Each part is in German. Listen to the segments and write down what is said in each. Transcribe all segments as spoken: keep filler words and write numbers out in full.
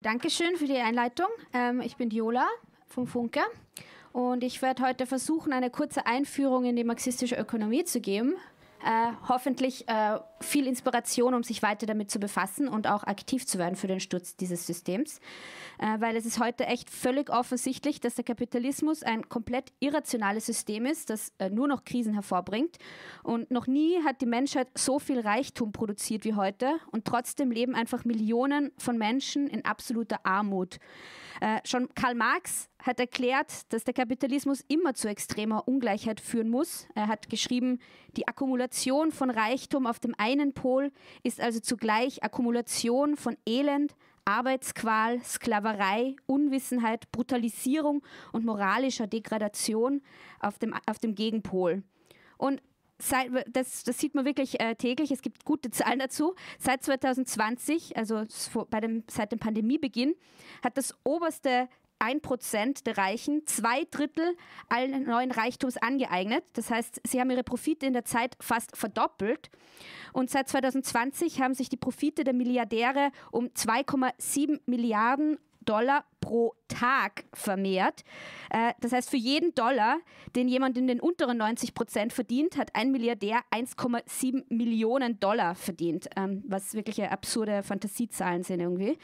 Dankeschön für die Einleitung. Ähm, ich bin Diola vom Funke und ich werde heute versuchen, eine kurze Einführung in die marxistische Ökonomie zu geben. Äh, hoffentlich äh, viel Inspiration, um sich weiter damit zu befassen und auch aktiv zu werden für den Sturz dieses Systems. Äh, weil es ist heute echt völlig offensichtlich, dass der Kapitalismus ein komplett irrationales System ist, das äh, nur noch Krisen hervorbringt. Und noch nie hat die Menschheit so viel Reichtum produziert wie heute und trotzdem leben einfach Millionen von Menschen in absoluter Armut. Äh, schon Karl Marx hat erklärt, dass der Kapitalismus immer zu extremer Ungleichheit führen muss. Er hat geschrieben, die Akkumulation von Reichtum auf dem einen Pol ist also zugleich Akkumulation von Elend, Arbeitsqual, Sklaverei, Unwissenheit, Brutalisierung und moralischer Degradation auf dem, auf dem Gegenpol. Und seit, das, das sieht man wirklich äh, täglich, es gibt gute Zahlen dazu. Seit zwanzig zwanzig, also bei dem, seit dem Pandemiebeginn, hat das oberste ein Prozent der Reichen zwei Drittel allen neuen Reichtums angeeignet. Das heißt, sie haben ihre Profite in der Zeit fast verdoppelt. Und seit zwanzig zwanzig haben sich die Profite der Milliardäre um zwei Komma sieben Milliarden Dollar pro Tag vermehrt. Das heißt, für jeden Dollar, den jemand in den unteren neunzig Prozent verdient, hat ein Milliardär eins Komma sieben Millionen Dollar verdient, was wirklich absurde Fantasiezahlen sind irgendwie.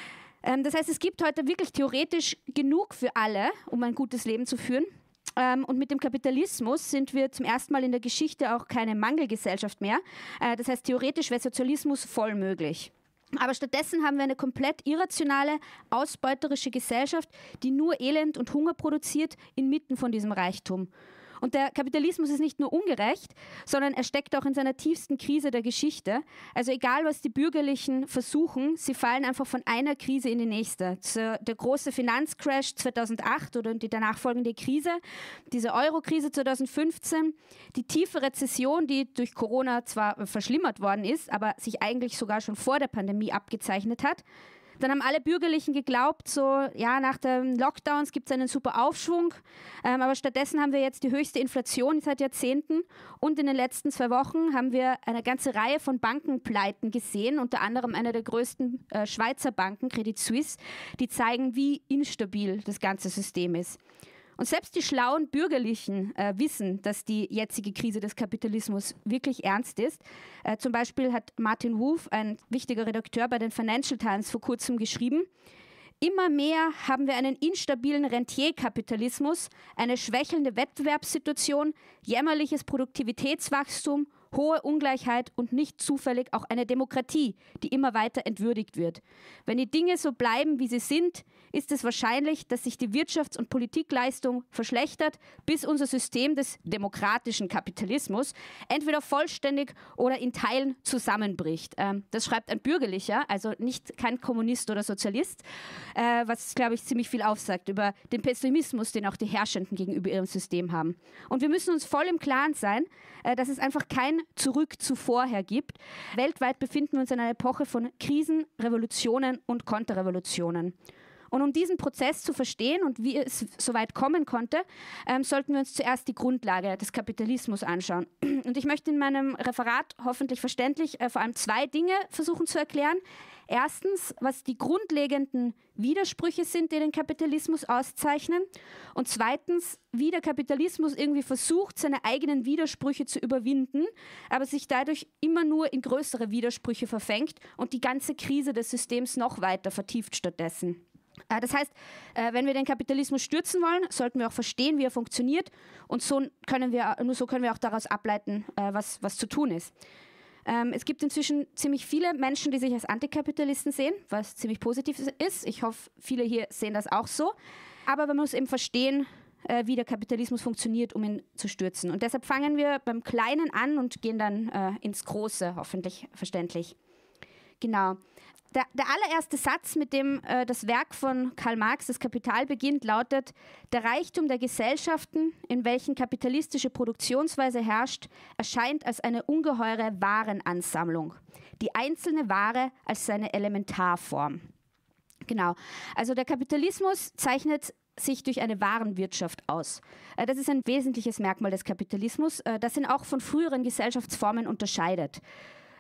Das heißt, es gibt heute wirklich theoretisch genug für alle, um ein gutes Leben zu führen. Und mit dem Kapitalismus sind wir zum ersten Mal in der Geschichte auch keine Mangelgesellschaft mehr. Das heißt, theoretisch wäre Sozialismus voll möglich. Aber stattdessen haben wir eine komplett irrationale, ausbeuterische Gesellschaft, die nur Elend und Hunger produziert inmitten von diesem Reichtum. Und der Kapitalismus ist nicht nur ungerecht, sondern er steckt auch in seiner tiefsten Krise der Geschichte. Also egal, was die Bürgerlichen versuchen, sie fallen einfach von einer Krise in die nächste. Der große Finanzcrash zweitausendacht oder die danach folgende Krise, diese Euro-Krise zwanzig fünfzehn, die tiefe Rezession, die durch Corona zwar verschlimmert worden ist, aber sich eigentlich sogar schon vor der Pandemie abgezeichnet hat. Dann haben alle Bürgerlichen geglaubt, so, ja, nach den Lockdowns gibt es einen super Aufschwung, ähm, aber stattdessen haben wir jetzt die höchste Inflation seit Jahrzehnten und in den letzten zwei Wochen haben wir eine ganze Reihe von Bankenpleiten gesehen, unter anderem eine der größten äh, Schweizer Banken, Credit Suisse, die zeigen, wie instabil das ganze System ist. Und selbst die schlauen Bürgerlichen äh, wissen, dass die jetzige Krise des Kapitalismus wirklich ernst ist. Äh, zum Beispiel hat Martin Wolf, ein wichtiger Redakteur bei den Financial Times, vor kurzem geschrieben: Immer mehr haben wir einen instabilen Rentierkapitalismus, eine schwächelnde Wettbewerbssituation, jämmerliches Produktivitätswachstum, hohe Ungleichheit und nicht zufällig auch eine Demokratie, die immer weiter entwürdigt wird. Wenn die Dinge so bleiben, wie sie sind, ist es wahrscheinlich, dass sich die Wirtschafts- und Politikleistung verschlechtert, bis unser System des demokratischen Kapitalismus entweder vollständig oder in Teilen zusammenbricht. Ähm, das schreibt ein Bürgerlicher, also nicht kein Kommunist oder Sozialist, äh, was, glaube ich, ziemlich viel aufsagt über den Pessimismus, den auch die Herrschenden gegenüber ihrem System haben. Und wir müssen uns voll im Klaren sein, äh, dass es einfach kein Zurück zu vorher gibt. Weltweit befinden wir uns in einer Epoche von Krisen, Revolutionen und Konterrevolutionen. Und um diesen Prozess zu verstehen und wie es so weit kommen konnte, ähm, sollten wir uns zuerst die Grundlage des Kapitalismus anschauen. Und ich möchte in meinem Referat hoffentlich verständlich äh, vor allem zwei Dinge versuchen zu erklären. Erstens, was die grundlegenden Widersprüche sind, die den Kapitalismus auszeichnen. Und zweitens, wie der Kapitalismus irgendwie versucht, seine eigenen Widersprüche zu überwinden, aber sich dadurch immer nur in größere Widersprüche verfängt und die ganze Krise des Systems noch weiter vertieft stattdessen. Das heißt, wenn wir den Kapitalismus stürzen wollen, sollten wir auch verstehen, wie er funktioniert, und so können wir, nur so können wir auch daraus ableiten, was, was zu tun ist. Es gibt inzwischen ziemlich viele Menschen, die sich als Antikapitalisten sehen, was ziemlich positiv ist. Ich hoffe, viele hier sehen das auch so. Aber man muss eben verstehen, wie der Kapitalismus funktioniert, um ihn zu stürzen. Und deshalb fangen wir beim Kleinen an und gehen dann ins Große, hoffentlich verständlich. Genau. Der, der allererste Satz, mit dem äh, das Werk von Karl Marx, das Kapital, beginnt, lautet: Der Reichtum der Gesellschaften, in welchen kapitalistische Produktionsweise herrscht, erscheint als eine ungeheure Warenansammlung. Die einzelne Ware als seine Elementarform. Genau. Also der Kapitalismus zeichnet sich durch eine Warenwirtschaft aus. Äh, das ist ein wesentliches Merkmal des Kapitalismus, äh, das ihn auch von früheren Gesellschaftsformen unterscheidet.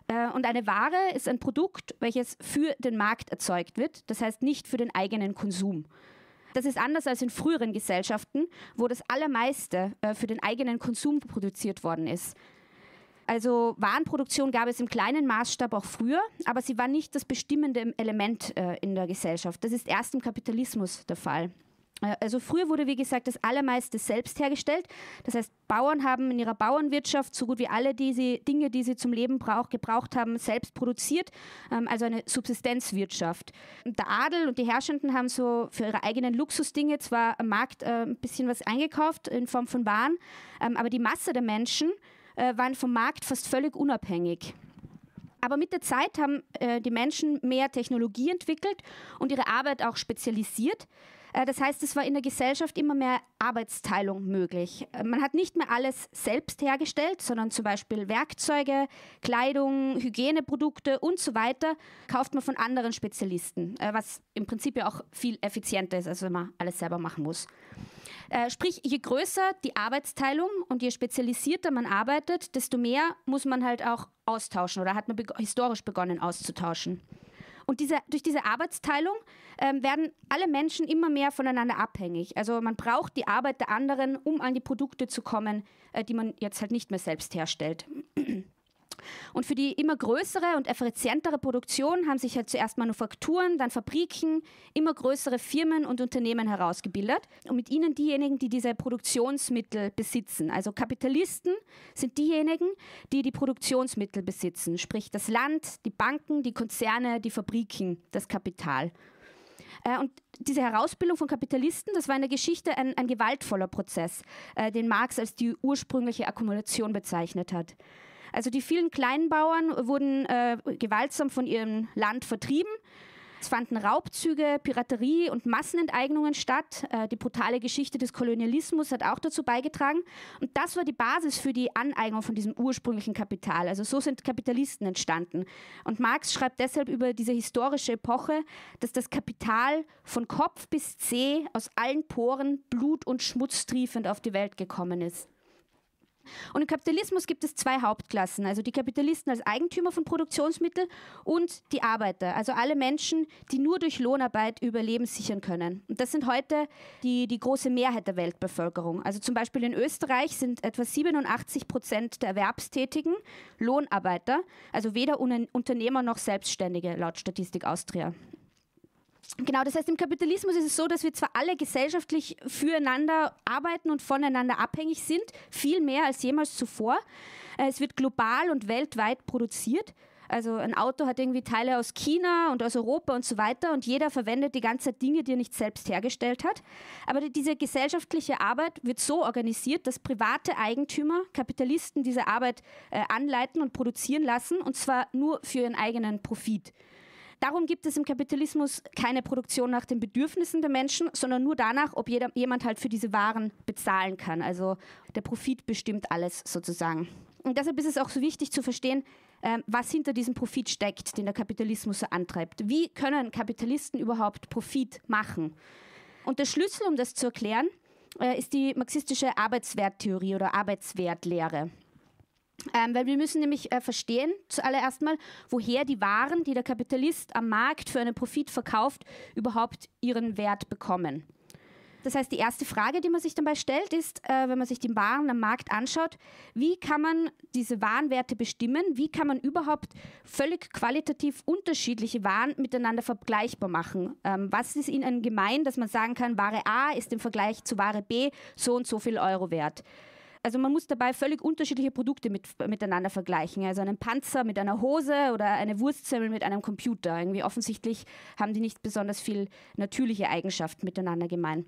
Und eine Ware ist ein Produkt, welches für den Markt erzeugt wird, das heißt nicht für den eigenen Konsum. Das ist anders als in früheren Gesellschaften, wo das Allermeiste für den eigenen Konsum produziert worden ist. Also Warenproduktion gab es im kleinen Maßstab auch früher, aber sie war nicht das bestimmende Element in der Gesellschaft. Das ist erst im Kapitalismus der Fall. Also früher wurde, wie gesagt, das Allermeiste selbst hergestellt. Das heißt, Bauern haben in ihrer Bauernwirtschaft so gut wie alle diese Dinge, die sie zum Leben brauch, gebraucht haben, selbst produziert. Also eine Subsistenzwirtschaft. Und der Adel und die Herrschenden haben so für ihre eigenen Luxusdinge zwar am Markt äh, ein bisschen was eingekauft in Form von Waren, ähm, aber die Masse der Menschen äh, waren vom Markt fast völlig unabhängig. Aber mit der Zeit haben äh, die Menschen mehr Technologie entwickelt und ihre Arbeit auch spezialisiert. Das heißt, es war in der Gesellschaft immer mehr Arbeitsteilung möglich. Man hat nicht mehr alles selbst hergestellt, sondern zum Beispiel Werkzeuge, Kleidung, Hygieneprodukte und so weiter kauft man von anderen Spezialisten, was im Prinzip ja auch viel effizienter ist, als wenn man alles selber machen muss. Sprich, je größer die Arbeitsteilung und je spezialisierter man arbeitet, desto mehr muss man halt auch austauschen oder hat man be- historisch begonnen auszutauschen. Und diese, durch diese Arbeitsteilung ähm, werden alle Menschen immer mehr voneinander abhängig. Also man braucht die Arbeit der anderen, um an die Produkte zu kommen, äh, die man jetzt halt nicht mehr selbst herstellt. Und für die immer größere und effizientere Produktion haben sich halt zuerst Manufakturen, dann Fabriken, immer größere Firmen und Unternehmen herausgebildet. Und mit ihnen diejenigen, die diese Produktionsmittel besitzen. Also Kapitalisten sind diejenigen, die die Produktionsmittel besitzen. Sprich das Land, die Banken, die Konzerne, die Fabriken, das Kapital. Und diese Herausbildung von Kapitalisten, das war in der Geschichte ein, ein gewaltvoller Prozess, äh, den Marx als die ursprüngliche Akkumulation bezeichnet hat. Also die vielen Kleinbauern wurden äh, gewaltsam von ihrem Land vertrieben. Es fanden Raubzüge, Piraterie und Massenenteignungen statt. Äh, die brutale Geschichte des Kolonialismus hat auch dazu beigetragen. Und das war die Basis für die Aneignung von diesem ursprünglichen Kapital. Also so sind Kapitalisten entstanden. Und Marx schreibt deshalb über diese historische Epoche, dass das Kapital von Kopf bis Zeh aus allen Poren Blut und Schmutz triefend auf die Welt gekommen ist. Und im Kapitalismus gibt es zwei Hauptklassen, also die Kapitalisten als Eigentümer von Produktionsmitteln und die Arbeiter, also alle Menschen, die nur durch Lohnarbeit Überleben sichern können. Und das sind heute die, die große Mehrheit der Weltbevölkerung. Also zum Beispiel in Österreich sind etwa siebenundachtzig Prozent der Erwerbstätigen Lohnarbeiter, also weder Unternehmer noch Selbstständige laut Statistik Austria. Genau, das heißt, im Kapitalismus ist es so, dass wir zwar alle gesellschaftlich füreinander arbeiten und voneinander abhängig sind, viel mehr als jemals zuvor. Es wird global und weltweit produziert. Also ein Auto hat irgendwie Teile aus China und aus Europa und so weiter und jeder verwendet die ganze Zeit Dinge, die er nicht selbst hergestellt hat. Aber diese gesellschaftliche Arbeit wird so organisiert, dass private Eigentümer, Kapitalisten diese Arbeit äh, anleiten und produzieren lassen und zwar nur für ihren eigenen Profit. Darum gibt es im Kapitalismus keine Produktion nach den Bedürfnissen der Menschen, sondern nur danach, ob jeder, jemand halt für diese Waren bezahlen kann. Also der Profit bestimmt alles sozusagen. Und deshalb ist es auch so wichtig zu verstehen, äh, was hinter diesem Profit steckt, den der Kapitalismus so antreibt. Wie können Kapitalisten überhaupt Profit machen? Und der Schlüssel, um das zu erklären, äh, ist die marxistische Arbeitswerttheorie oder Arbeitswertlehre. Ähm, weil wir müssen nämlich äh, verstehen, zuallererst mal, woher die Waren, die der Kapitalist am Markt für einen Profit verkauft, überhaupt ihren Wert bekommen. Das heißt, die erste Frage, die man sich dabei stellt, ist, äh, wenn man sich die Waren am Markt anschaut, wie kann man diese Warenwerte bestimmen? Wie kann man überhaupt völlig qualitativ unterschiedliche Waren miteinander vergleichbar machen? Ähm, was ist ihnen gemein, dass man sagen kann, Ware A ist im Vergleich zu Ware B so und so viel Euro wert? Also man muss dabei völlig unterschiedliche Produkte mit, miteinander vergleichen. Also einen Panzer mit einer Hose oder eine Wurstsemmel mit einem Computer. Irgendwie offensichtlich haben die nicht besonders viel natürliche Eigenschaften miteinander gemein.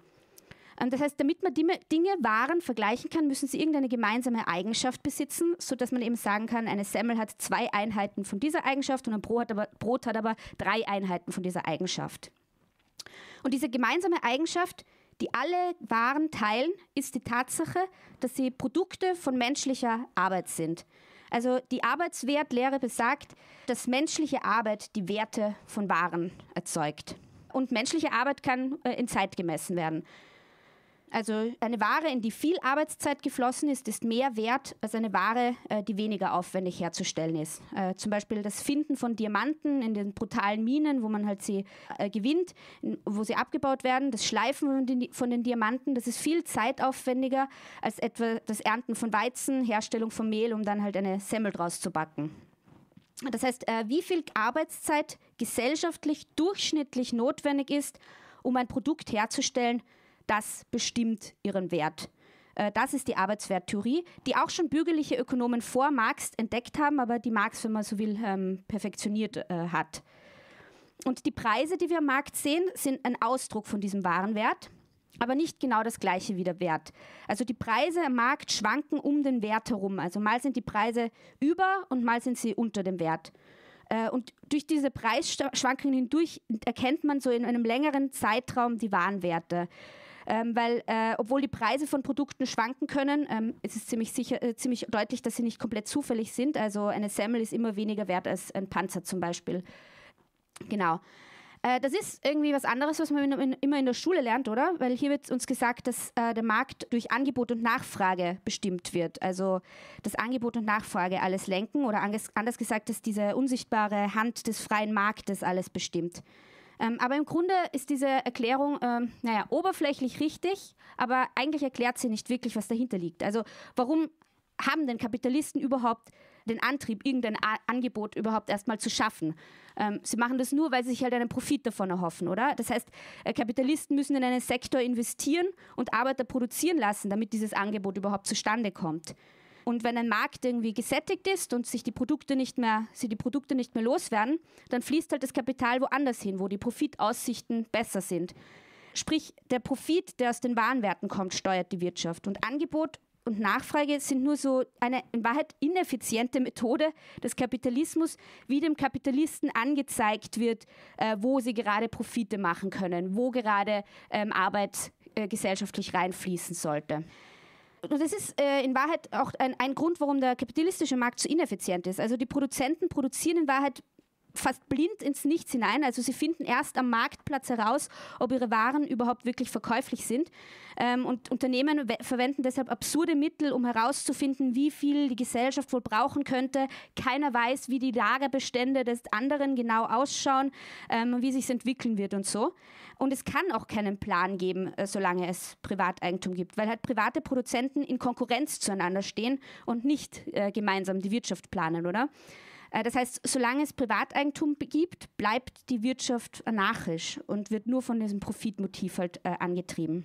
Das heißt, damit man die Dinge, Waren vergleichen kann, müssen sie irgendeine gemeinsame Eigenschaft besitzen, sodass man eben sagen kann, eine Semmel hat zwei Einheiten von dieser Eigenschaft und ein Brot hat aber, Brot hat aber drei Einheiten von dieser Eigenschaft. Und diese gemeinsame Eigenschaft, die alle Waren teilen, ist die Tatsache, dass sie Produkte von menschlicher Arbeit sind. Also die Arbeitswertlehre besagt, dass menschliche Arbeit die Werte von Waren erzeugt. Und menschliche Arbeit kann äh, in Zeit gemessen werden. Also eine Ware, in die viel Arbeitszeit geflossen ist, ist mehr wert als eine Ware, äh, die weniger aufwendig herzustellen ist. Äh, zum Beispiel das Finden von Diamanten in den brutalen Minen, wo man halt sie äh, gewinnt, in, wo sie abgebaut werden. Das Schleifen von den, von den Diamanten, das ist viel zeitaufwendiger als etwa das Ernten von Weizen, Herstellung von Mehl, um dann halt eine Semmel draus zu backen. Das heißt, äh, wie viel Arbeitszeit gesellschaftlich durchschnittlich notwendig ist, um ein Produkt herzustellen, das bestimmt ihren Wert. Äh, das ist die Arbeitswerttheorie, die auch schon bürgerliche Ökonomen vor Marx entdeckt haben, aber die Marx, wenn man so will, ähm, perfektioniert äh, hat. Und die Preise, die wir am Markt sehen, sind ein Ausdruck von diesem Warenwert, aber nicht genau das gleiche wie der Wert. Also die Preise am Markt schwanken um den Wert herum. Also mal sind die Preise über und mal sind sie unter dem Wert. Und durch diese Preisschwankungen hindurch erkennt man so in einem längeren Zeitraum die Warenwerte. Ähm, weil, äh, obwohl die Preise von Produkten schwanken können, ähm, es ist ziemlich, sicher, äh, ziemlich deutlich, dass sie nicht komplett zufällig sind. Also eine Semmel ist immer weniger wert als ein Panzer zum Beispiel. Genau. Äh, das ist irgendwie was anderes, was man in, in, immer in der Schule lernt, oder? Weil hier wird uns gesagt, dass äh, der Markt durch Angebot und Nachfrage bestimmt wird. Also dass Angebot und Nachfrage alles lenken oder anders, anders gesagt, dass diese unsichtbare Hand des freien Marktes alles bestimmt. Ähm, aber im Grunde ist diese Erklärung, ähm, naja, oberflächlich richtig, aber eigentlich erklärt sie nicht wirklich, was dahinter liegt. Also warum haben denn Kapitalisten überhaupt den Antrieb, irgendein A- Angebot überhaupt erstmal zu schaffen? Ähm, sie machen das nur, weil sie sich halt einen Profit davon erhoffen, oder? Das heißt, äh, Kapitalisten müssen in einen Sektor investieren und Arbeiter produzieren lassen, damit dieses Angebot überhaupt zustande kommt. Und wenn ein Markt irgendwie gesättigt ist und sich die Produkte nicht mehr, sie die Produkte nicht mehr loswerden, dann fließt halt das Kapital woanders hin, wo die Profitaussichten besser sind. Sprich, der Profit, der aus den Warenwerten kommt, steuert die Wirtschaft. Und Angebot und Nachfrage sind nur so eine in Wahrheit ineffiziente Methode des Kapitalismus, wie dem Kapitalisten angezeigt wird, äh, wo sie gerade Profite machen können, wo gerade ähm, Arbeit äh, gesellschaftlich reinfließen sollte. Und das ist äh, in Wahrheit auch ein, ein Grund, warum der kapitalistische Markt so ineffizient ist. Also die Produzenten produzieren in Wahrheit fast blind ins Nichts hinein. Also sie finden erst am Marktplatz heraus, ob ihre Waren überhaupt wirklich verkäuflich sind. Ähm, und Unternehmen we- verwenden deshalb absurde Mittel, um herauszufinden, wie viel die Gesellschaft wohl brauchen könnte. Keiner weiß, wie die Lagerbestände des anderen genau ausschauen, ähm, wie sich es entwickeln wird und so. Und es kann auch keinen Plan geben, äh, solange es Privateigentum gibt, weil halt private Produzenten in Konkurrenz zueinander stehen und nicht äh, gemeinsam die Wirtschaft planen, oder? Das heißt, solange es Privateigentum gibt, bleibt die Wirtschaft anarchisch und wird nur von diesem Profitmotiv halt äh, angetrieben.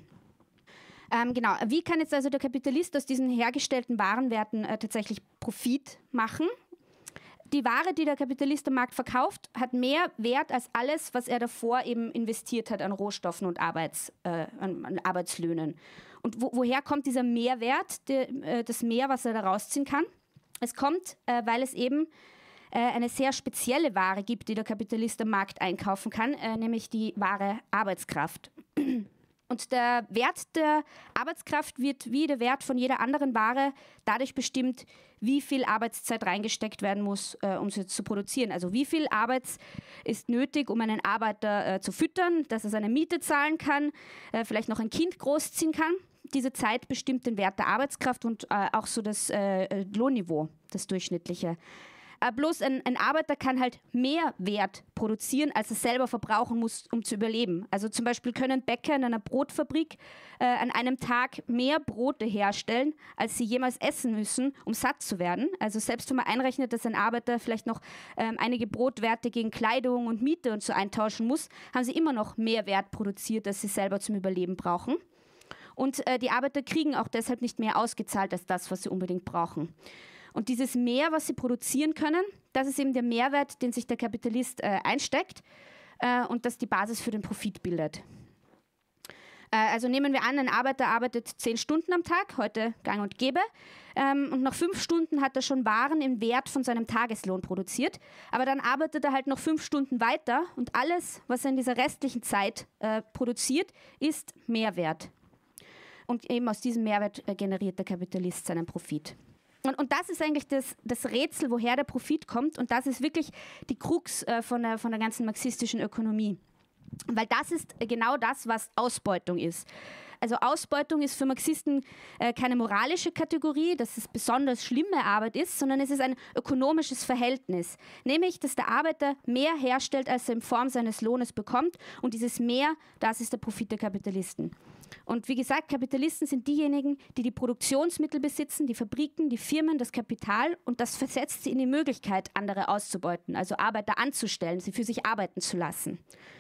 Ähm, genau, wie kann jetzt also der Kapitalist aus diesen hergestellten Warenwerten äh, tatsächlich Profit machen? Die Ware, die der Kapitalist am Markt verkauft, hat mehr Wert als alles, was er davor eben investiert hat an Rohstoffen und Arbeits, äh, an, an Arbeitslöhnen. Und wo, woher kommt dieser Mehrwert, der, äh, das Mehr, was er da rausziehen kann? Es kommt, äh, weil es eben eine sehr spezielle Ware gibt, die der Kapitalist am Markt einkaufen kann, äh, nämlich die wahre Arbeitskraft. Und der Wert der Arbeitskraft wird wie der Wert von jeder anderen Ware dadurch bestimmt, wie viel Arbeitszeit reingesteckt werden muss, äh, um sie zu produzieren. Also wie viel Arbeit ist nötig, um einen Arbeiter äh, zu füttern, dass er seine Miete zahlen kann, äh, vielleicht noch ein Kind großziehen kann. Diese Zeit bestimmt den Wert der Arbeitskraft und äh, auch so das äh, Lohnniveau, das durchschnittliche. Äh, bloß ein, ein Arbeiter kann halt mehr Wert produzieren, als er selber verbrauchen muss, um zu überleben. Also zum Beispiel können Bäcker in einer Brotfabrik äh, an einem Tag mehr Brote herstellen, als sie jemals essen müssen, um satt zu werden. Also selbst wenn man einrechnet, dass ein Arbeiter vielleicht noch ähm, einige Brotwerte gegen Kleidung und Miete und so eintauschen muss, haben sie immer noch mehr Wert produziert, als sie selber zum Überleben brauchen. Und äh, die Arbeiter kriegen auch deshalb nicht mehr ausgezahlt als das, was sie unbedingt brauchen. Und dieses Mehr, was sie produzieren können, das ist eben der Mehrwert, den sich der Kapitalist äh, einsteckt äh, und das die Basis für den Profit bildet. Äh, also nehmen wir an, ein Arbeiter arbeitet zehn Stunden am Tag, heute gang und gäbe, ähm, und nach fünf Stunden hat er schon Waren im Wert von seinem Tageslohn produziert, aber dann arbeitet er halt noch fünf Stunden weiter und alles, was er in dieser restlichen Zeit äh, produziert, ist Mehrwert. Und eben aus diesem Mehrwert äh, generiert der Kapitalist seinen Profit. Und, und das ist eigentlich das, das Rätsel, woher der Profit kommt. Und das ist wirklich die Krux äh, von, der, von der ganzen marxistischen Ökonomie. Weil das ist genau das, was Ausbeutung ist. Also Ausbeutung ist für Marxisten äh, keine moralische Kategorie, dass es besonders schlimme Arbeit ist, sondern es ist ein ökonomisches Verhältnis. Nämlich, dass der Arbeiter mehr herstellt, als er in Form seines Lohnes bekommt. Und dieses Mehr, das ist der Profit der Kapitalisten. Und wie gesagt, Kapitalisten sind diejenigen, die die Produktionsmittel besitzen, die Fabriken, die Firmen, das Kapital, und das versetzt sie in die Möglichkeit, andere auszubeuten, also Arbeiter anzustellen, sie für sich arbeiten zu lassen.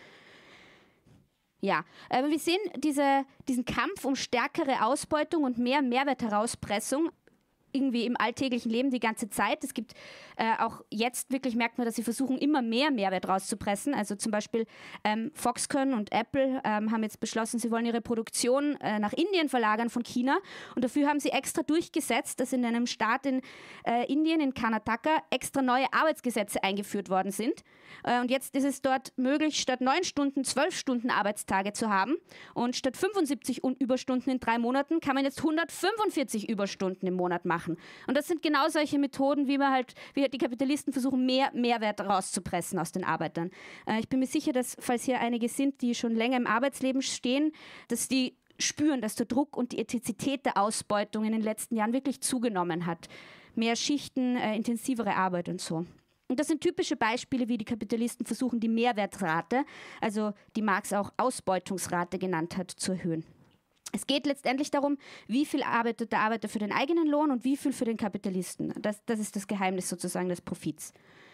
Ja, äh, wir sehen diese, diesen Kampf um stärkere Ausbeutung und mehr Mehrwertherauspressung irgendwie im alltäglichen Leben die ganze Zeit. Es gibt äh, auch jetzt wirklich, merkt man, dass sie versuchen, immer mehr Mehrwert rauszupressen. Also zum Beispiel ähm, Foxconn und Apple ähm, haben jetzt beschlossen, sie wollen ihre Produktion äh, nach Indien verlagern von China. Und dafür haben sie extra durchgesetzt, dass in einem Staat in äh, Indien, in Karnataka, extra neue Arbeitsgesetze eingeführt worden sind. Äh, und jetzt ist es dort möglich, statt neun Stunden, zwölf Stunden Arbeitstage zu haben. Und statt fünfundsiebzig Überstunden in drei Monaten kann man jetzt hundertfünfundvierzig Überstunden im Monat machen. Und das sind genau solche Methoden, wie man halt, wie halt die Kapitalisten versuchen, mehr Mehrwert rauszupressen aus den Arbeitern. Äh, ich bin mir sicher, dass, falls hier einige sind, die schon länger im Arbeitsleben stehen, dass die spüren, dass der Druck und die Ethizität der Ausbeutung in den letzten Jahren wirklich zugenommen hat. Mehr Schichten, äh, intensivere Arbeit und so. Und das sind typische Beispiele, wie die Kapitalisten versuchen, die Mehrwertrate, also die Marx auch Ausbeutungsrate genannt hat, zu erhöhen. Es geht letztendlich darum, wie viel arbeitet der Arbeiter für den eigenen Lohn und wie viel für den Kapitalisten. Das, das ist das Geheimnis sozusagen des Profits.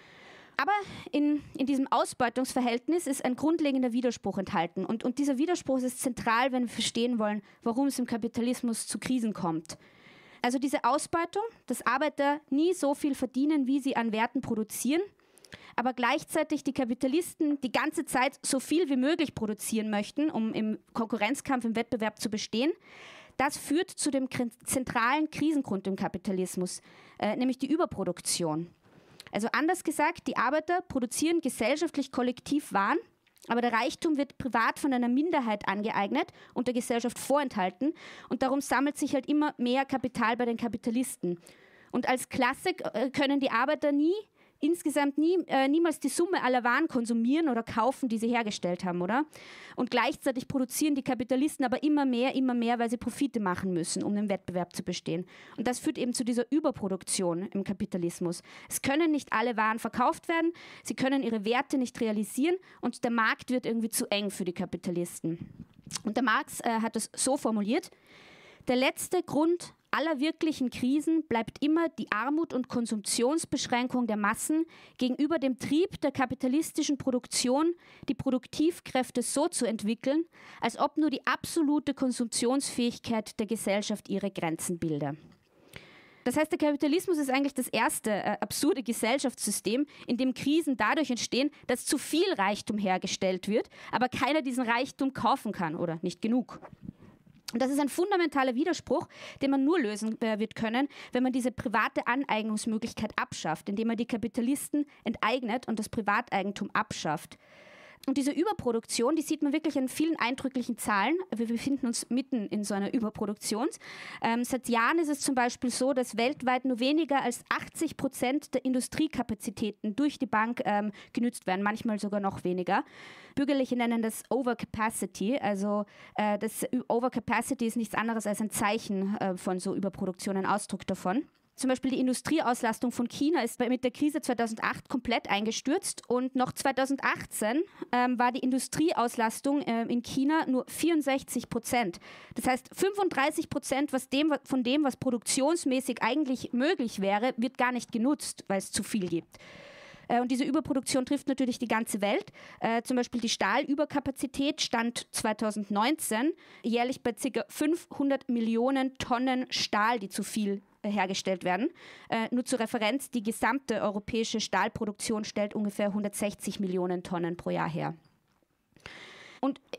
Aber in, in diesem Ausbeutungsverhältnis ist ein grundlegender Widerspruch enthalten. Und, und dieser Widerspruch ist zentral, wenn wir verstehen wollen, warum es im Kapitalismus zu Krisen kommt. Also diese Ausbeutung, dass Arbeiter nie so viel verdienen, wie sie an Werten produzieren, aber gleichzeitig die Kapitalisten die ganze Zeit so viel wie möglich produzieren möchten, um im Konkurrenzkampf, im Wettbewerb zu bestehen, das führt zu dem zentralen Krisengrund im Kapitalismus, äh, nämlich die Überproduktion. Also anders gesagt, die Arbeiter produzieren gesellschaftlich kollektiv Waren, aber der Reichtum wird privat von einer Minderheit angeeignet und der Gesellschaft vorenthalten und darum sammelt sich halt immer mehr Kapital bei den Kapitalisten. Und als Klasse äh, können die Arbeiter nie insgesamt nie, äh, niemals die Summe aller Waren konsumieren oder kaufen, die sie hergestellt haben, oder? Und gleichzeitig produzieren die Kapitalisten aber immer mehr, immer mehr, weil sie Profite machen müssen, um im Wettbewerb zu bestehen. Und das führt eben zu dieser Überproduktion im Kapitalismus. Es können nicht alle Waren verkauft werden, sie können ihre Werte nicht realisieren und der Markt wird irgendwie zu eng für die Kapitalisten. Und der Marx äh, hat es so formuliert: Der letzte Grund aller wirklichen Krisen bleibt immer die Armut und Konsumptionsbeschränkung der Massen gegenüber dem Trieb der kapitalistischen Produktion, die Produktivkräfte so zu entwickeln, als ob nur die absolute Konsumptionsfähigkeit der Gesellschaft ihre Grenzen bilde. Das heißt, der Kapitalismus ist eigentlich das erste äh, absurde Gesellschaftssystem, in dem Krisen dadurch entstehen, dass zu viel Reichtum hergestellt wird, aber keiner diesen Reichtum kaufen kann oder nicht genug. Und das ist ein fundamentaler Widerspruch, den man nur lösen äh, wird können, wenn man diese private Aneignungsmöglichkeit abschafft, indem man die Kapitalisten enteignet und das Privateigentum abschafft. Und diese Überproduktion, die sieht man wirklich in vielen eindrücklichen Zahlen. Wir befinden uns mitten in so einer Überproduktion. Ähm, seit Jahren ist es zum Beispiel so, dass weltweit nur weniger als achtzig Prozent der Industriekapazitäten durch die Bank ähm, genützt werden, manchmal sogar noch weniger. Bürgerliche nennen das Overcapacity. Also äh, das Overcapacity ist nichts anderes als ein Zeichen äh, von so Überproduktion, ein Ausdruck davon. Zum Beispiel die Industrieauslastung von China ist mit der Krise zweitausendacht komplett eingestürzt und noch zweitausendachtzehn ähm, war die Industrieauslastung äh, in China nur vierundsechzig Prozent. Das heißt, fünfunddreißig Prozent was dem, von dem, was produktionsmäßig eigentlich möglich wäre, wird gar nicht genutzt, weil es zu viel gibt. Äh, und diese Überproduktion trifft natürlich die ganze Welt. Äh, zum Beispiel die Stahlüberkapazität stand zweitausendneunzehn jährlich bei ca. fünfhundert Millionen Tonnen Stahl, die zu viel hergestellt werden. Äh, nur zur Referenz, die gesamte europäische Stahlproduktion stellt ungefähr hundertsechzig Millionen Tonnen pro Jahr her. Und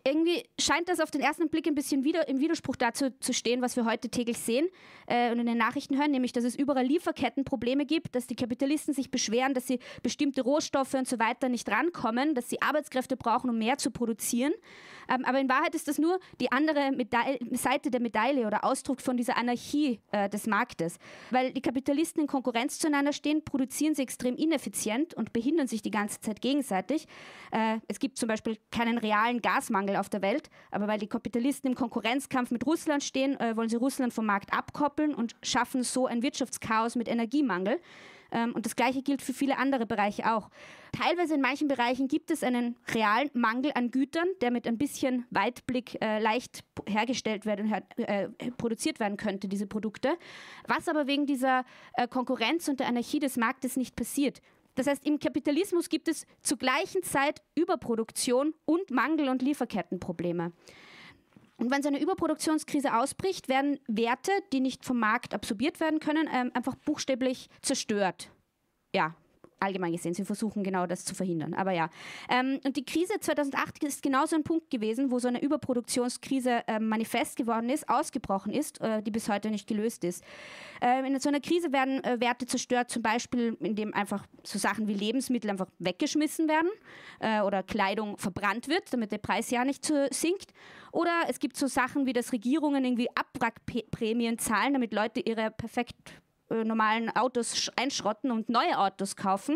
irgendwie scheint das auf den ersten Blick ein bisschen wieder im Widerspruch dazu zu stehen, was wir heute täglich sehen äh, und in den Nachrichten hören, nämlich, dass es überall Lieferkettenprobleme gibt, dass die Kapitalisten sich beschweren, dass sie bestimmte Rohstoffe und so weiter nicht rankommen, dass sie Arbeitskräfte brauchen, um mehr zu produzieren. Ähm, aber in Wahrheit ist das nur die andere Medaille, Seite der Medaille oder Ausdruck von dieser Anarchie äh, des Marktes. Weil die Kapitalisten in Konkurrenz zueinander stehen, produzieren sie extrem ineffizient und behindern sich die ganze Zeit gegenseitig. Äh, es gibt zum Beispiel keinen realen Gasmangel auf der Welt, aber weil die Kapitalisten im Konkurrenzkampf mit Russland stehen, äh, wollen sie Russland vom Markt abkoppeln und schaffen so ein Wirtschaftschaos mit Energiemangel. Ähm, und das Gleiche gilt für viele andere Bereiche auch. Teilweise in manchen Bereichen gibt es einen realen Mangel an Gütern, der mit ein bisschen Weitblick äh, leicht hergestellt werden, her äh, produziert werden könnte, diese Produkte. Was aber wegen dieser äh, Konkurrenz und der Anarchie des Marktes nicht passiert. Das heißt, im Kapitalismus gibt es zur gleichen Zeit Überproduktion und Mangel- und Lieferkettenprobleme. Und wenn so eine Überproduktionskrise ausbricht, werden Werte, die nicht vom Markt absorbiert werden können, ähm, einfach buchstäblich zerstört. Ja, allgemein gesehen. Sie versuchen genau das zu verhindern. Aber ja. Ähm, und die Krise zweitausendacht ist genauso ein Punkt gewesen, wo so eine Überproduktionskrise äh, manifest geworden ist, ausgebrochen ist, äh, die bis heute nicht gelöst ist. Äh, in so einer Krise werden äh, Werte zerstört, zum Beispiel, indem einfach so Sachen wie Lebensmittel einfach weggeschmissen werden äh, oder Kleidung verbrannt wird, damit der Preis ja nicht so sinkt. Oder es gibt so Sachen wie, dass Regierungen irgendwie Abwrackprämien zahlen, damit Leute ihre perfekt normalen Autos einschrotten und neue Autos kaufen.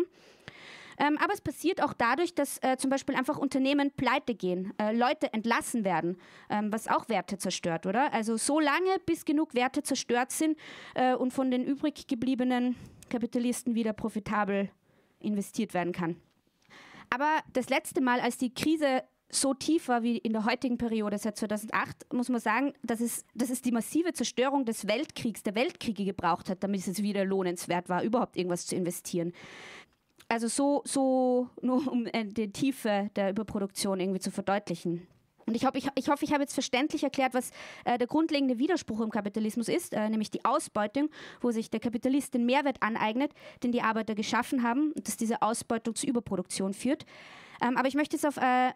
Ähm, aber es passiert auch dadurch, dass äh, zum Beispiel einfach Unternehmen pleite gehen, äh, Leute entlassen werden, ähm, was auch Werte zerstört, oder? Also so lange, bis genug Werte zerstört sind äh, und von den übrig gebliebenen Kapitalisten wieder profitabel investiert werden kann. Aber das letzte Mal, als die Krise so tief war wie in der heutigen Periode seit zweitausendacht, muss man sagen, dass es, dass es die massive Zerstörung des Weltkriegs, der Weltkriege gebraucht hat, damit es wieder lohnenswert war, überhaupt irgendwas zu investieren. Also so, so nur um äh, die Tiefe der Überproduktion irgendwie zu verdeutlichen. Und ich, hoffe, ich, ich hoffe, ich habe jetzt verständlich erklärt, was äh, der grundlegende Widerspruch im Kapitalismus ist, äh, nämlich die Ausbeutung, wo sich der Kapitalist den Mehrwert aneignet, den die Arbeiter geschaffen haben, und dass diese Ausbeutung zu Überproduktion führt. Ähm, aber ich möchte jetzt auf äh,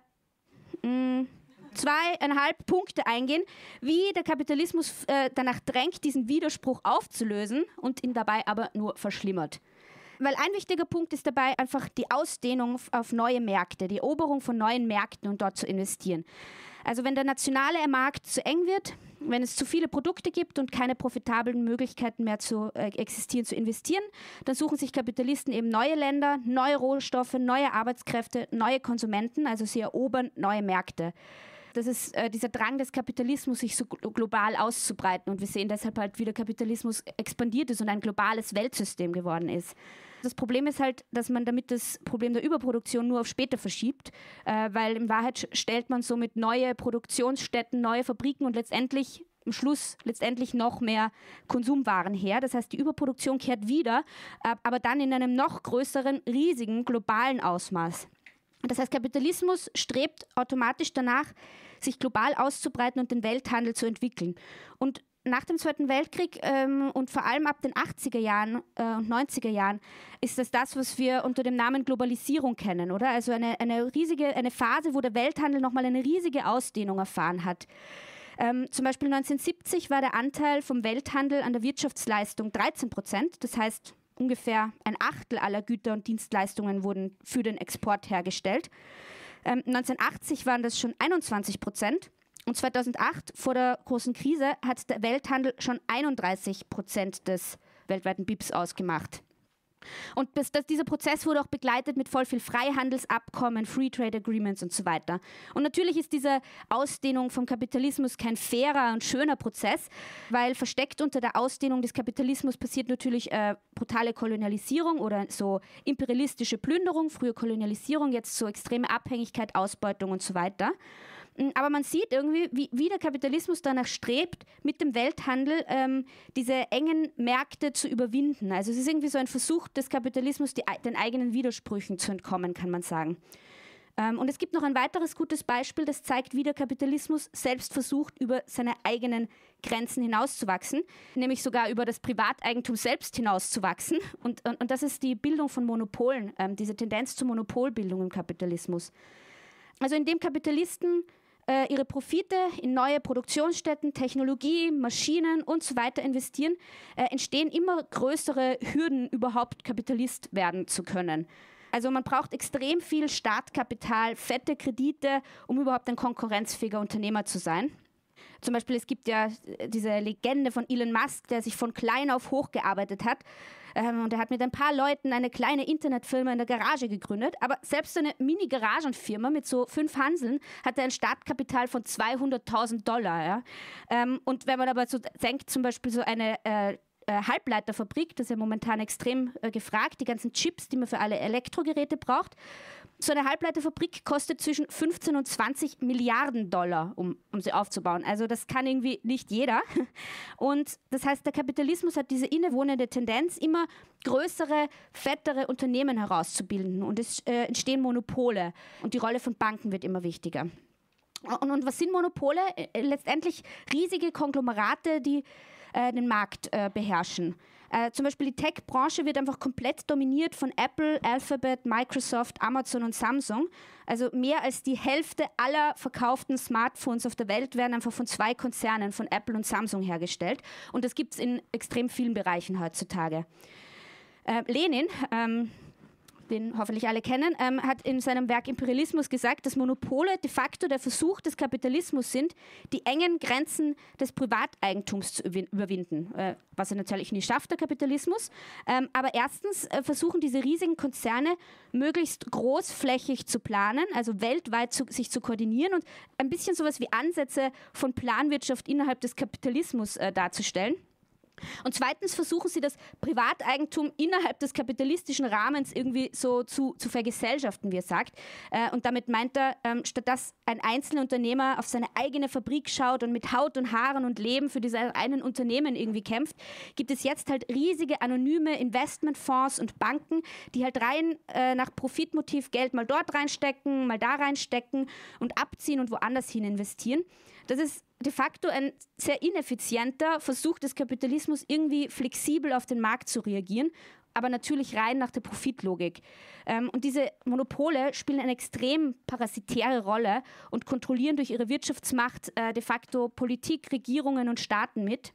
zweieinhalb Punkte eingehen, wie der Kapitalismus äh, danach drängt, diesen Widerspruch aufzulösen und ihn dabei aber nur verschlimmert. Weil ein wichtiger Punkt ist dabei einfach die Ausdehnung auf neue Märkte, die Eroberung von neuen Märkten und dort zu investieren. Also wenn der nationale Markt zu eng wird, wenn es zu viele Produkte gibt und keine profitablen Möglichkeiten mehr zu äh, existieren, zu investieren, dann suchen sich Kapitalisten eben neue Länder, neue Rohstoffe, neue Arbeitskräfte, neue Konsumenten, also sie erobern neue Märkte. Das ist äh, dieser Drang des Kapitalismus, sich so global auszubreiten, und wir sehen deshalb halt, wie der Kapitalismus expandiert ist und ein globales Weltsystem geworden ist. Das Problem ist halt, dass man damit das Problem der Überproduktion nur auf später verschiebt, äh, weil in Wahrheit stellt man somit neue Produktionsstätten, neue Fabriken und letztendlich am Schluss letztendlich noch mehr Konsumwaren her. Das heißt, die Überproduktion kehrt wieder, äh, aber dann in einem noch größeren, riesigen, globalen Ausmaß. Das heißt, Kapitalismus strebt automatisch danach, sich global auszubreiten und den Welthandel zu entwickeln. Und nach dem Zweiten Weltkrieg ähm, und vor allem ab den achtziger Jahren äh, und neunziger Jahren ist das das, was wir unter dem Namen Globalisierung kennen, oder? Also eine, eine riesige, eine Phase, wo der Welthandel nochmal eine riesige Ausdehnung erfahren hat. Ähm, zum Beispiel neunzehnhundertsiebzig war der Anteil vom Welthandel an der Wirtschaftsleistung dreizehn Prozent, das heißt ungefähr ein Achtel aller Güter und Dienstleistungen wurden für den Export hergestellt. Ähm, neunzehnhundertachtzig waren das schon einundzwanzig Prozent. Und zweitausendacht, vor der großen Krise, hat der Welthandel schon einunddreißig Prozent des weltweiten B I Ps ausgemacht. Und das, das, dieser Prozess wurde auch begleitet mit voll viel Freihandelsabkommen, Free Trade Agreements und so weiter. Und natürlich ist diese Ausdehnung vom Kapitalismus kein fairer und schöner Prozess, weil versteckt unter der Ausdehnung des Kapitalismus passiert natürlich äh, brutale Kolonialisierung oder so imperialistische Plünderung, früher Kolonialisierung, jetzt so extreme Abhängigkeit, Ausbeutung und so weiter. Aber man sieht irgendwie, wie, wie der Kapitalismus danach strebt, mit dem Welthandel ähm, diese engen Märkte zu überwinden. Also es ist irgendwie so ein Versuch des Kapitalismus, die, den eigenen Widersprüchen zu entkommen, kann man sagen. Ähm, und es gibt noch ein weiteres gutes Beispiel, das zeigt, wie der Kapitalismus selbst versucht, über seine eigenen Grenzen hinauszuwachsen, nämlich sogar über das Privateigentum selbst hinauszuwachsen. Und, und, und das ist die Bildung von Monopolen, ähm, diese Tendenz zur Monopolbildung im Kapitalismus. Also indem Kapitalisten äh, ihre Profite in neue Produktionsstätten, Technologie, Maschinen und so weiter investieren, äh, entstehen immer größere Hürden, überhaupt Kapitalist werden zu können. Also man braucht extrem viel Startkapital, fette Kredite, um überhaupt ein konkurrenzfähiger Unternehmer zu sein. Zum Beispiel, es gibt ja diese Legende von Elon Musk, der sich von klein auf hoch gearbeitet hat. Ähm, und er hat mit ein paar Leuten eine kleine Internetfirma in der Garage gegründet. Aber selbst so eine Mini-Garagenfirma mit so fünf Hanseln hatte ein Startkapital von zweihunderttausend Dollar. Ja? Ähm, und wenn man aber so denkt, zum Beispiel so eine äh, äh, Halbleiterfabrik, das ist ja momentan extrem äh, gefragt, die ganzen Chips, die man für alle Elektrogeräte braucht. So eine Halbleiterfabrik kostet zwischen fünfzehn und zwanzig Milliarden Dollar, um, um sie aufzubauen. Also das kann irgendwie nicht jeder. Und das heißt, der Kapitalismus hat diese innewohnende Tendenz, immer größere, fettere Unternehmen herauszubilden. Und es äh, entstehen Monopole. Und die Rolle von Banken wird immer wichtiger. Und, und was sind Monopole? Äh, letztendlich riesige Konglomerate, die äh, den Markt äh, beherrschen. Äh, zum Beispiel die Tech-Branche wird einfach komplett dominiert von Apple, Alphabet, Microsoft, Amazon und Samsung. Also mehr als die Hälfte aller verkauften Smartphones auf der Welt werden einfach von zwei Konzernen, von Apple und Samsung hergestellt. Und das gibt es in extrem vielen Bereichen heutzutage. Äh, Lenin, ähm, den hoffentlich alle kennen, ähm, hat in seinem Werk Imperialismus gesagt, dass Monopole de facto der Versuch des Kapitalismus sind, die engen Grenzen des Privateigentums zu überwinden, äh, was er natürlich nie schafft, der Kapitalismus. Ähm, aber erstens äh, versuchen diese riesigen Konzerne möglichst großflächig zu planen, also weltweit zu, sich zu koordinieren und ein bisschen sowas wie Ansätze von Planwirtschaft innerhalb des Kapitalismus äh, darzustellen. Und zweitens versuchen sie, das Privateigentum innerhalb des kapitalistischen Rahmens irgendwie so zu, zu vergesellschaften, wie er sagt. Äh, und damit meint er, ähm, statt dass ein einzelner Unternehmer auf seine eigene Fabrik schaut und mit Haut und Haaren und Leben für dieses einen Unternehmen irgendwie kämpft, gibt es jetzt halt riesige anonyme Investmentfonds und Banken, die halt rein äh, nach Profitmotiv Geld mal dort reinstecken, mal da reinstecken und abziehen und woanders hin investieren. Das ist de facto ein sehr ineffizienter Versuch des Kapitalismus, irgendwie flexibel auf den Markt zu reagieren, aber natürlich rein nach der Profitlogik. Ähm, und diese Monopole spielen eine extrem parasitäre Rolle und kontrollieren durch ihre Wirtschaftsmacht äh, de facto Politik, Regierungen und Staaten mit.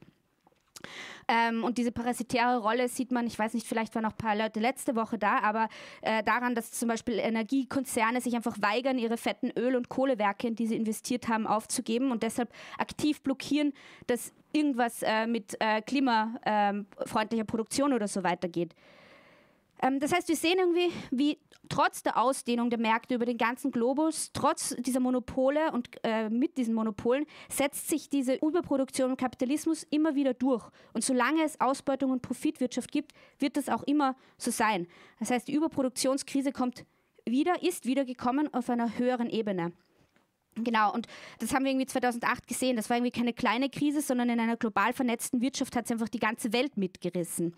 Ähm, und diese parasitäre Rolle sieht man, ich weiß nicht, vielleicht waren noch ein paar Leute letzte Woche da, aber äh, daran, dass zum Beispiel Energiekonzerne sich einfach weigern, ihre fetten Öl- und Kohlewerke, in die sie investiert haben, aufzugeben und deshalb aktiv blockieren, dass irgendwas äh, mit äh, klimafreundlicher Produktion oder so weitergeht. Ähm, das heißt, wir sehen irgendwie, wie trotz der Ausdehnung der Märkte über den ganzen Globus, trotz dieser Monopole und äh, mit diesen Monopolen, setzt sich diese Überproduktion im Kapitalismus immer wieder durch. Und solange es Ausbeutung und Profitwirtschaft gibt, wird das auch immer so sein. Das heißt, die Überproduktionskrise kommt wieder, ist wieder gekommen auf einer höheren Ebene. Genau, und das haben wir irgendwie zweitausendacht gesehen. Das war irgendwie keine kleine Krise, sondern in einer global vernetzten Wirtschaft hat es einfach die ganze Welt mitgerissen.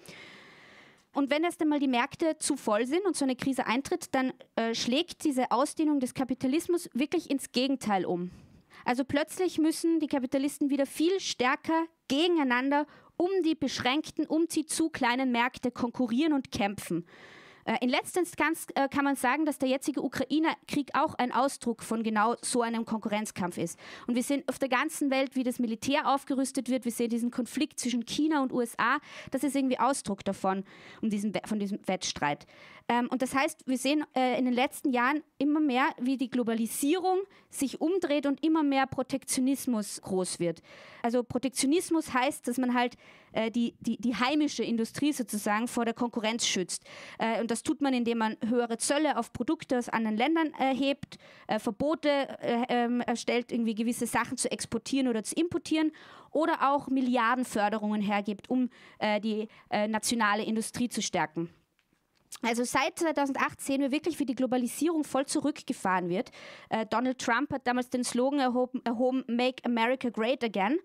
Und wenn erst einmal die Märkte zu voll sind und so eine Krise eintritt, dann äh, schlägt diese Ausdehnung des Kapitalismus wirklich ins Gegenteil um. Also plötzlich müssen die Kapitalisten wieder viel stärker gegeneinander um die beschränkten, um die zu kleinen Märkte konkurrieren und kämpfen. In letzter Instanz kann man sagen, dass der jetzige Ukraine-Krieg auch ein Ausdruck von genau so einem Konkurrenzkampf ist. Und wir sehen auf der ganzen Welt, wie das Militär aufgerüstet wird. Wir sehen diesen Konflikt zwischen China und U S A. Das ist irgendwie Ausdruck davon, um diesen, von diesem Wettstreit. Und das heißt, wir sehen in den letzten Jahren immer mehr, wie die Globalisierung sich umdreht und immer mehr Protektionismus groß wird. Also Protektionismus heißt, dass man halt die, die, die heimische Industrie sozusagen vor der Konkurrenz schützt. Und das tut man, indem man höhere Zölle auf Produkte aus anderen Ländern erhebt, äh, Verbote äh, erstellt, irgendwie gewisse Sachen zu exportieren oder zu importieren oder auch Milliardenförderungen hergibt, um äh, die äh, nationale Industrie zu stärken. Also seit zweitausendacht sehen wir wirklich, wie die Globalisierung voll zurückgefahren wird. Äh, Donald Trump hat damals den Slogan erhoben, erhoben, Make America Great Again.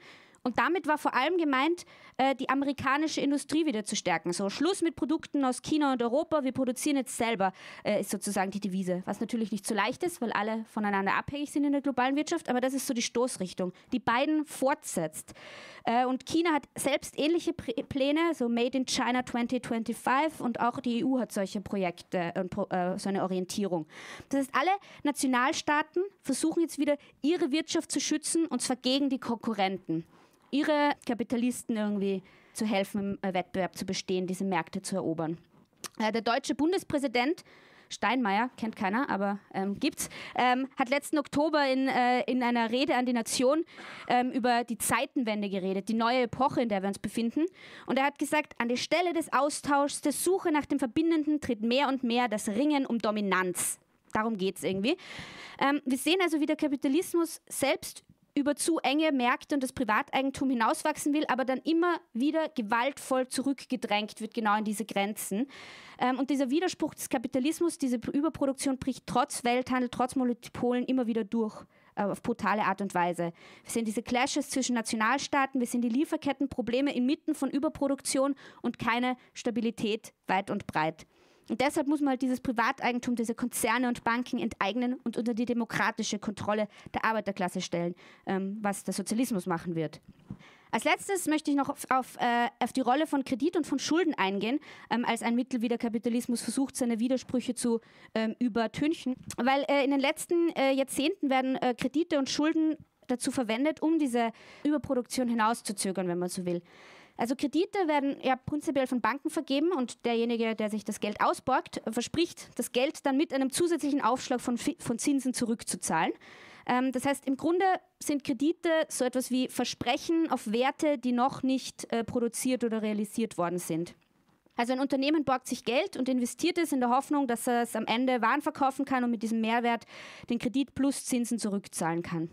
Und damit war vor allem gemeint, äh, die amerikanische Industrie wieder zu stärken. So, Schluss mit Produkten aus China und Europa, wir produzieren jetzt selber, äh, ist sozusagen die Devise. Was natürlich nicht so leicht ist, weil alle voneinander abhängig sind in der globalen Wirtschaft, aber das ist so die Stoßrichtung, die beiden fortsetzt. Äh, und China hat selbst ähnliche Pr- Pläne, so Made in China zwanzig fünfundzwanzig, und auch die E U hat solche Projekte und äh, so eine Orientierung. Das heißt, alle Nationalstaaten versuchen jetzt wieder, ihre Wirtschaft zu schützen, und zwar gegen die Konkurrenten. Ihre Kapitalisten irgendwie zu helfen, im Wettbewerb zu bestehen, diese Märkte zu erobern. Äh, der deutsche Bundespräsident Steinmeier, kennt keiner, aber ähm, gibt's, ähm, hat letzten Oktober in, äh, in einer Rede an die Nation ähm, über die Zeitenwende geredet, die neue Epoche, in der wir uns befinden. Und er hat gesagt, an die Stelle des Austauschs, der Suche nach dem Verbindenden tritt mehr und mehr das Ringen um Dominanz. Darum geht es irgendwie. Ähm, wir sehen also, wie der Kapitalismus selbst über zu enge Märkte und das Privateigentum hinauswachsen will, aber dann immer wieder gewaltvoll zurückgedrängt wird, genau in diese Grenzen. Ähm, und dieser Widerspruch des Kapitalismus, diese Überproduktion bricht trotz Welthandel, trotz Monopolen immer wieder durch, äh, auf brutale Art und Weise. Wir sehen diese Clashes zwischen Nationalstaaten, wir sehen die Lieferkettenprobleme inmitten von Überproduktion und keine Stabilität weit und breit. Und deshalb muss man halt dieses Privateigentum, diese Konzerne und Banken enteignen und unter die demokratische Kontrolle der Arbeiterklasse stellen, ähm, was der Sozialismus machen wird. Als letztes möchte ich noch auf, auf, äh, auf die Rolle von Kredit und von Schulden eingehen, ähm, als ein Mittel, wie der Kapitalismus versucht, seine Widersprüche zu ähm, übertünchen. Weil äh, in den letzten äh, Jahrzehnten werden äh, Kredite und Schulden dazu verwendet, um diese Überproduktion hinauszuzögern, wenn man so will. Also Kredite werden ja prinzipiell von Banken vergeben, und derjenige, der sich das Geld ausborgt, verspricht, das Geld dann mit einem zusätzlichen Aufschlag von, von Zinsen zurückzuzahlen. Ähm, das heißt, im Grunde sind Kredite so etwas wie Versprechen auf Werte, die noch nicht äh, produziert oder realisiert worden sind. Also ein Unternehmen borgt sich Geld und investiert es in der Hoffnung, dass er es am Ende Waren verkaufen kann und mit diesem Mehrwert den Kredit plus Zinsen zurückzahlen kann.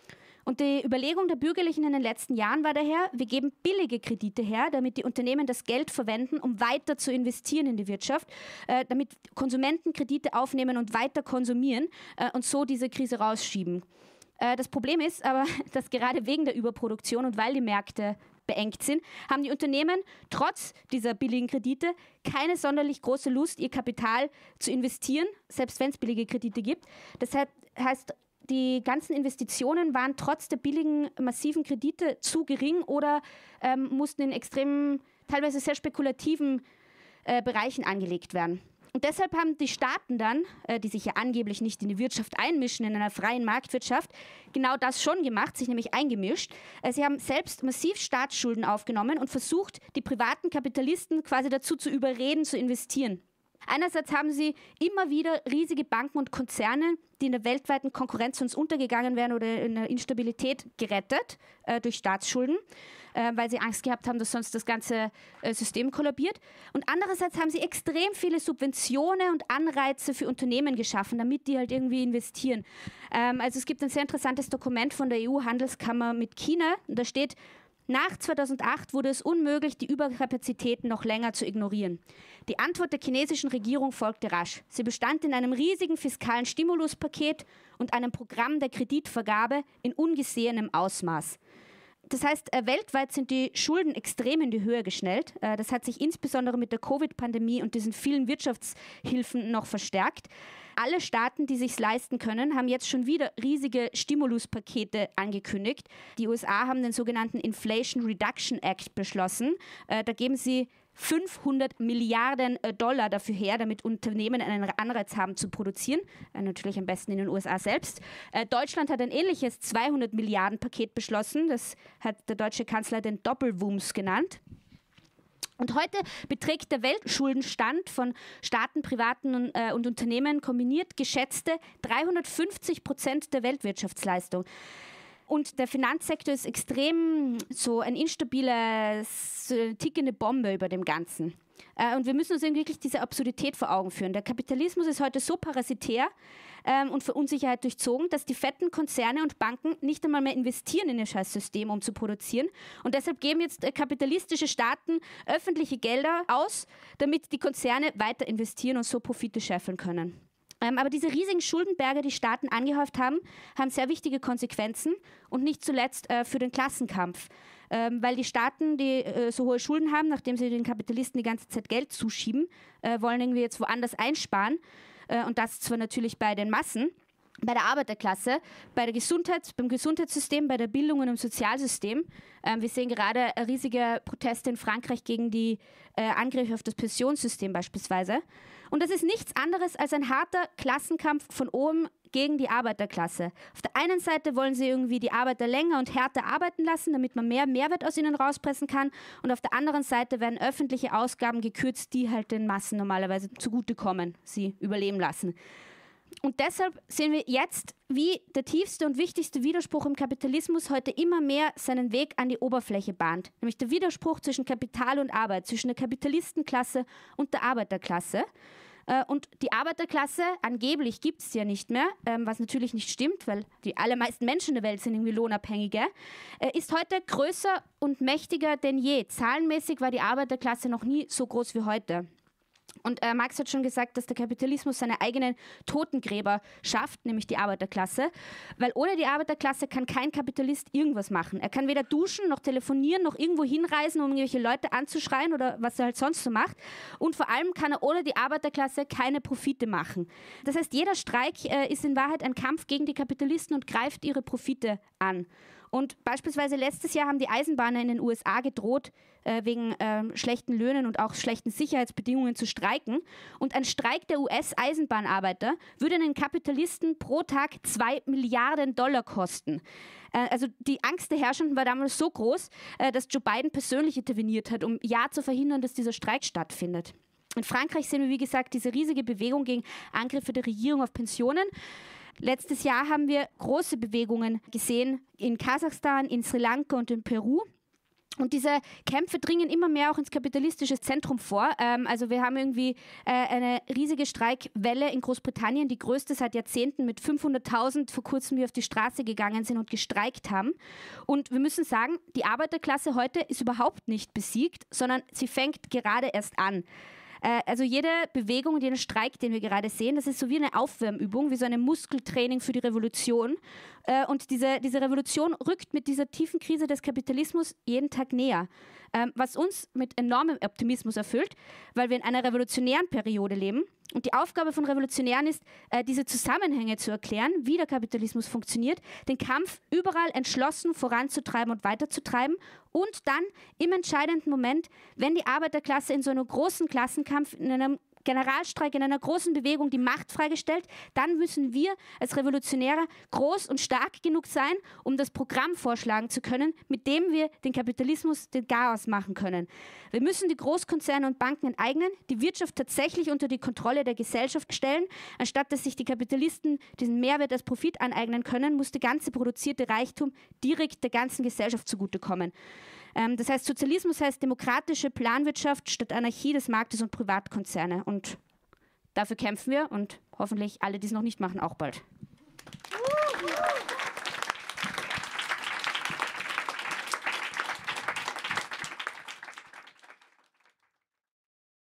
Und die Überlegung der Bürgerlichen in den letzten Jahren war daher, wir geben billige Kredite her, damit die Unternehmen das Geld verwenden, um weiter zu investieren in die Wirtschaft, äh, damit Konsumenten Kredite aufnehmen und weiter konsumieren äh, und so diese Krise rausschieben. Äh, das Problem ist aber, dass gerade wegen der Überproduktion und weil die Märkte beengt sind, haben die Unternehmen trotz dieser billigen Kredite keine sonderlich große Lust, ihr Kapital zu investieren, selbst wenn es billige Kredite gibt. Das heißt, die ganzen Investitionen waren trotz der billigen, massiven Kredite zu gering oder ähm, mussten in extremen, teilweise sehr spekulativen äh, Bereichen angelegt werden. Und deshalb haben die Staaten dann, äh, die sich ja angeblich nicht in die Wirtschaft einmischen, in einer freien Marktwirtschaft, genau das schon gemacht, sich nämlich eingemischt. Äh, sie haben selbst massiv Staatsschulden aufgenommen und versucht, die privaten Kapitalisten quasi dazu zu überreden, zu investieren. Einerseits haben sie immer wieder riesige Banken und Konzerne, die in der weltweiten Konkurrenz sonst untergegangen wären oder in der Instabilität gerettet äh, durch Staatsschulden, äh, weil sie Angst gehabt haben, dass sonst das ganze äh, System kollabiert. Und andererseits haben sie extrem viele Subventionen und Anreize für Unternehmen geschaffen, damit die halt irgendwie investieren. Ähm, also es gibt ein sehr interessantes Dokument von der E U-Handelskammer mit China, und da steht: Nach zweitausendacht wurde es unmöglich, die Überkapazitäten noch länger zu ignorieren. Die Antwort der chinesischen Regierung folgte rasch. Sie bestand in einem riesigen fiskalen Stimuluspaket und einem Programm der Kreditvergabe in ungesehenem Ausmaß. Das heißt, äh, weltweit sind die Schulden extrem in die Höhe geschnellt. Äh, das hat sich insbesondere mit der Covid-Pandemie und diesen vielen Wirtschaftshilfen noch verstärkt. Alle Staaten, die sich leisten können, haben jetzt schon wieder riesige Stimuluspakete angekündigt. Die U S A haben den sogenannten Inflation Reduction Act beschlossen. Äh, da geben sie fünfhundert Milliarden Dollar dafür her, damit Unternehmen einen Anreiz haben zu produzieren. Äh, natürlich am besten in den U S A selbst. Äh, Deutschland hat ein ähnliches zweihundert Milliarden Paket beschlossen. Das hat der deutsche Kanzler den Doppelwumms genannt. Und heute beträgt der Weltschuldenstand von Staaten, Privaten und, äh, und Unternehmen kombiniert geschätzte dreihundertfünfzig Prozent der Weltwirtschaftsleistung. Und der Finanzsektor ist extrem so ein instabiles, so eine tickende Bombe über dem Ganzen. Äh, und wir müssen uns wirklich diese Absurdität vor Augen führen. Der Kapitalismus ist heute so parasitär ähm, und von Unsicherheit durchzogen, dass die fetten Konzerne und Banken nicht einmal mehr investieren in ihr Scheißsystem, um zu produzieren. Und deshalb geben jetzt äh, kapitalistische Staaten öffentliche Gelder aus, damit die Konzerne weiter investieren und so Profite scheffeln können. Ähm, aber diese riesigen Schuldenberge, die Staaten angehäuft haben, haben sehr wichtige Konsequenzen und nicht zuletzt äh, für den Klassenkampf. ähm, weil die Staaten, die äh, so hohe Schulden haben, nachdem sie den Kapitalisten die ganze Zeit Geld zuschieben, äh, wollen irgendwie jetzt woanders einsparen. Äh, und das zwar natürlich bei den Massen, bei der Arbeiterklasse, bei der Gesundheit, beim Gesundheitssystem, bei der Bildung und im Sozialsystem. Ähm, wir sehen gerade riesige Proteste in Frankreich gegen die äh, Angriffe auf das Pensionssystem beispielsweise. Und das ist nichts anderes als ein harter Klassenkampf von oben gegen die Arbeiterklasse. Auf der einen Seite wollen sie irgendwie die Arbeiter länger und härter arbeiten lassen, damit man mehr Mehrwert aus ihnen rauspressen kann. Und auf der anderen Seite werden öffentliche Ausgaben gekürzt, die halt den Massen normalerweise zugutekommen, sie überleben lassen. Und deshalb sehen wir jetzt, wie der tiefste und wichtigste Widerspruch im Kapitalismus heute immer mehr seinen Weg an die Oberfläche bahnt. Nämlich der Widerspruch zwischen Kapital und Arbeit, zwischen der Kapitalistenklasse und der Arbeiterklasse. Und die Arbeiterklasse, angeblich gibt es ja nicht mehr, was natürlich nicht stimmt, weil die allermeisten Menschen der Welt sind irgendwie Lohnabhängige, ist heute größer und mächtiger denn je. Zahlenmäßig war die Arbeiterklasse noch nie so groß wie heute. Und äh, Marx hat schon gesagt, dass der Kapitalismus seine eigenen Totengräber schafft, nämlich die Arbeiterklasse, weil ohne die Arbeiterklasse kann kein Kapitalist irgendwas machen. Er kann weder duschen, noch telefonieren, noch irgendwo hinreisen, um irgendwelche Leute anzuschreien oder was er halt sonst so macht. Und vor allem kann er ohne die Arbeiterklasse keine Profite machen. Das heißt, jeder Streik äh, ist in Wahrheit ein Kampf gegen die Kapitalisten und greift ihre Profite an. Und beispielsweise letztes Jahr haben die Eisenbahner in den U S A gedroht, äh, wegen ähm, schlechten Löhnen und auch schlechten Sicherheitsbedingungen zu streiken. Und ein Streik der U S-Eisenbahnarbeiter würde einen Kapitalisten pro Tag zwei Milliarden Dollar kosten. Äh, also die Angst der Herrschenden war damals so groß, äh, dass Joe Biden persönlich interveniert hat, um ja zu verhindern, dass dieser Streik stattfindet. In Frankreich sehen wir, wie gesagt, diese riesige Bewegung gegen Angriffe der Regierung auf Pensionen. Letztes Jahr haben wir große Bewegungen gesehen in Kasachstan, in Sri Lanka und in Peru. Und diese Kämpfe dringen immer mehr auch ins kapitalistische Zentrum vor. Ähm, also wir haben irgendwie äh, eine riesige Streikwelle in Großbritannien, die größte seit Jahrzehnten, mit fünfhunderttausend vor kurzem, die auf die Straße gegangen sind und gestreikt haben. Und wir müssen sagen, die Arbeiterklasse heute ist überhaupt nicht besiegt, sondern sie fängt gerade erst an. Also jede Bewegung, jeden Streik, den wir gerade sehen, das ist so wie eine Aufwärmübung, wie so ein Muskeltraining für die Revolution. Und diese, diese Revolution rückt mit dieser tiefen Krise des Kapitalismus jeden Tag näher. Was uns mit enormem Optimismus erfüllt, weil wir in einer revolutionären Periode leben. Und die Aufgabe von Revolutionären ist, diese Zusammenhänge zu erklären, wie der Kapitalismus funktioniert, den Kampf überall entschlossen voranzutreiben und weiterzutreiben und dann im entscheidenden Moment, wenn die Arbeiterklasse in so einem großen Klassenkampf, in einem Generalstreik, in einer großen Bewegung die Macht freigestellt, dann müssen wir als Revolutionäre groß und stark genug sein, um das Programm vorschlagen zu können, mit dem wir den Kapitalismus den Chaos machen können. Wir müssen die Großkonzerne und Banken enteignen, die Wirtschaft tatsächlich unter die Kontrolle der Gesellschaft stellen. Anstatt dass sich die Kapitalisten diesen Mehrwert als Profit aneignen können, muss der ganze produzierte Reichtum direkt der ganzen Gesellschaft zugutekommen. Ähm, das heißt, Sozialismus heißt demokratische Planwirtschaft statt Anarchie des Marktes und Privatkonzerne. Und dafür kämpfen wir und hoffentlich alle, die es noch nicht machen, auch bald.